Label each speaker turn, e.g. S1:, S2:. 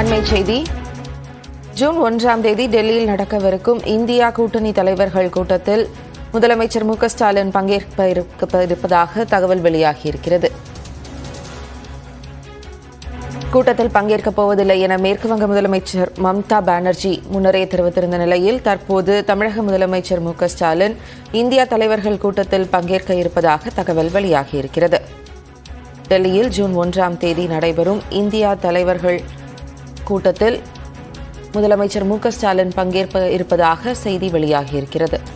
S1: அண்மைச் செய்தி. ஜூன் 1ஆம் தேதி டெல்லியில் நடக்கவிருக்கும் இந்தியா கூட்டணி தலைவர்கள் கூட்டத்தில் முதலமைச்சர் மு.க. ஸ்டாலின் பங்கேற்க இருப்பதாக தகவல் வெளியாகியிருக்கிறது. கூட்டத்தில் பங்கேற்கப் போவதில்லை என மேற்குவங்க முதலமைச்சர் மம்தா பானர்ஜி முன்னரே தெரிவித்திருந்த நிலையில் தற்போது தமிழக முதலமைச்சர் மு.க. ஸ்டாலின் இந்தியா தலைவர்கள் கூட்டத்தில் பங்கேற்க இருப்பதாக தகவல் வெளியாகியிருக்கிறது. டெல்லியில் ஜூன் 1ஆம் தேதி நடைபெறும் இந்தியா தலைவர்கள் கூட்டத்தில் முதலமைச்சர் மு.க. ஸ்டாலின் பங்கேற்க இருப்பதாக செய்தி வெளியாகியிருக்கிறது.